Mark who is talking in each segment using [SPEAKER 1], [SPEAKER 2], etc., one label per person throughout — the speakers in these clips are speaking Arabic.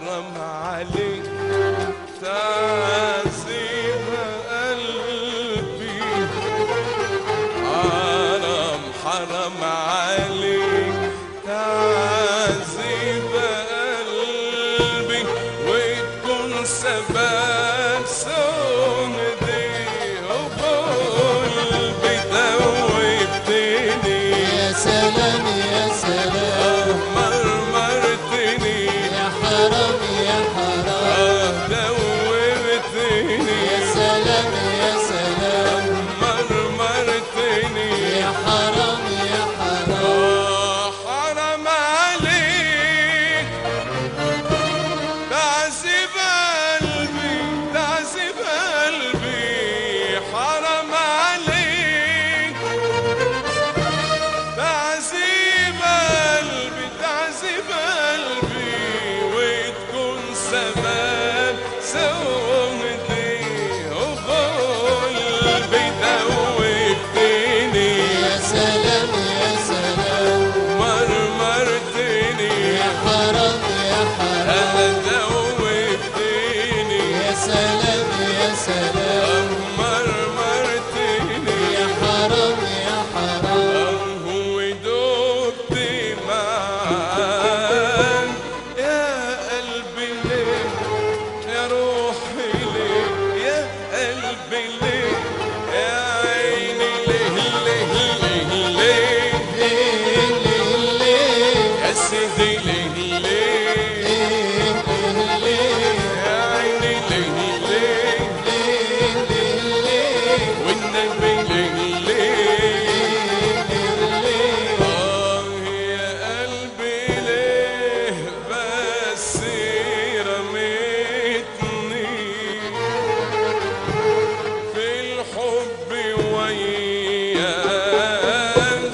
[SPEAKER 1] محرم عليك تعذيب قلبي، حرام حرام عليك تعذيب قلبي، وتكون سبب سندي وقلبي دوبتني.
[SPEAKER 2] يا سلام يا سلام
[SPEAKER 1] مرمرتني
[SPEAKER 2] يا حرام يا حرام
[SPEAKER 1] دوبتني.
[SPEAKER 2] يا سلام يا سلام
[SPEAKER 1] مرمرتني
[SPEAKER 2] يا حرام يا حرام
[SPEAKER 1] حرام عليك تعذيب قلبي تعذيب قلبي، حرام عليك تعذيب قلبي تعذيب قلبي، وتكون سبب سودي وقلبي دوبتني.
[SPEAKER 2] يا سلام يا سلام
[SPEAKER 1] مرمرتني
[SPEAKER 2] يا حرام يا حرام
[SPEAKER 1] أنا دوبتني.
[SPEAKER 2] يا سلام يا سلام
[SPEAKER 1] مرمرتني
[SPEAKER 2] يا حرام يا حرام
[SPEAKER 1] ودوبت معاك. يا قلبي ليه يا روحي ليه يا قلبي ليه يا عيني ليه ليه ليه ليه
[SPEAKER 2] ليه ليه ليه
[SPEAKER 1] يا سيدي ليه ليه
[SPEAKER 2] ليه ليه
[SPEAKER 1] يا عيني ليه ليه
[SPEAKER 2] ليه ليه
[SPEAKER 1] والنبي ليه ليه يا قلبي ليه بس رميتني في الحب وياك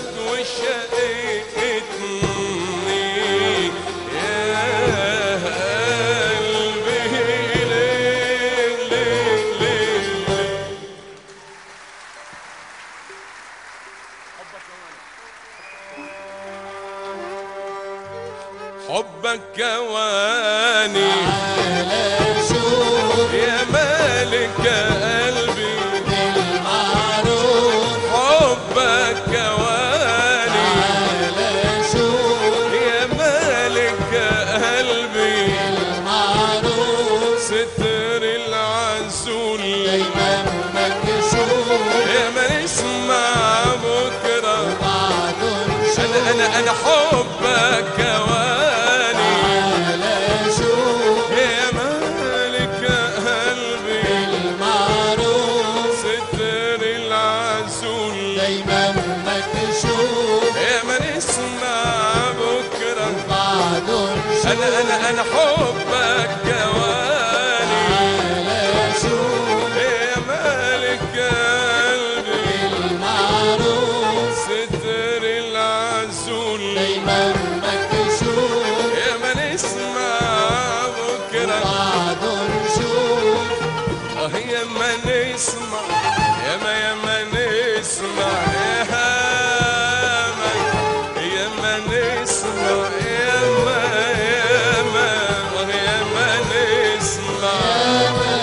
[SPEAKER 1] وشقتني. يا قلبي ليه ليه ليه حبك كواني
[SPEAKER 2] تعالى شوف
[SPEAKER 1] يا مالك قلبي،
[SPEAKER 2] بالمعروف
[SPEAKER 1] حبك كواني
[SPEAKER 2] تعالى شوف
[SPEAKER 1] يا مالك قلبي،
[SPEAKER 2] بالمعروف
[SPEAKER 1] ستر العسول
[SPEAKER 2] دايما مكشوف
[SPEAKER 1] يا ما نسمع بكره.
[SPEAKER 2] بعد نشوف
[SPEAKER 1] انا حبك كواني
[SPEAKER 2] تعالى شوف
[SPEAKER 1] يا مالك قلبي،
[SPEAKER 2] بالمعروف
[SPEAKER 1] ستر العسول
[SPEAKER 2] دايما مكشوف
[SPEAKER 1] يا ما نسمع بكره.
[SPEAKER 2] بعد نشوف
[SPEAKER 1] انا حبك كواني
[SPEAKER 2] تعالى شوف
[SPEAKER 1] يا مالك قلبي،
[SPEAKER 2] بالمعروف
[SPEAKER 1] ستر العسول
[SPEAKER 2] دايما مكشوف
[SPEAKER 1] يا ما نسمع بكره.
[SPEAKER 2] بعد نشوف
[SPEAKER 1] يا ما نسمع يا ما نسمع يا ما نسمع يا ما نسمع
[SPEAKER 2] ياما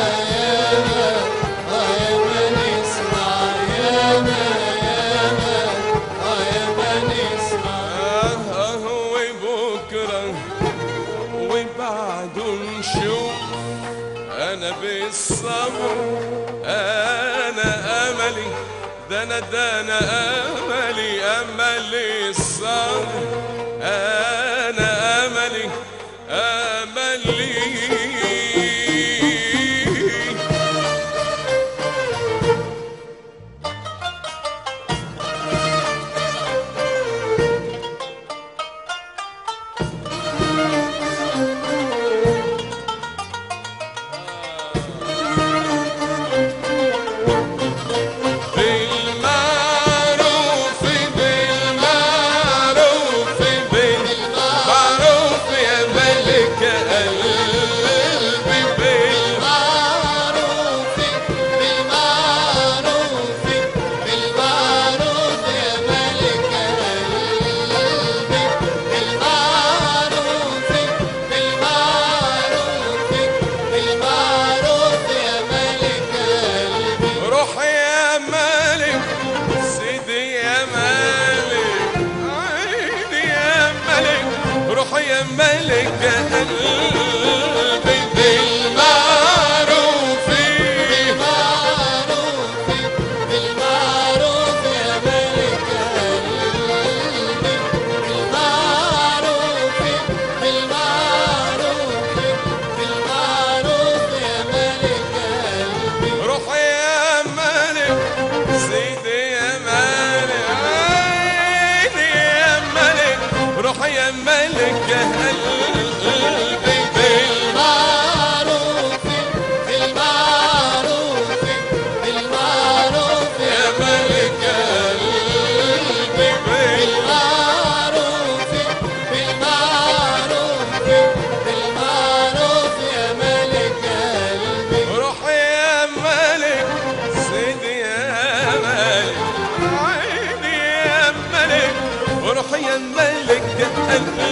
[SPEAKER 2] نسمع ياما نسمع
[SPEAKER 1] وبكره وبعده نشوف. انا بالصبر انا املي ده انا املي الصبر انا املي بالمعروف بالمعروف بالمعروف يا ملك قلبي. قلبي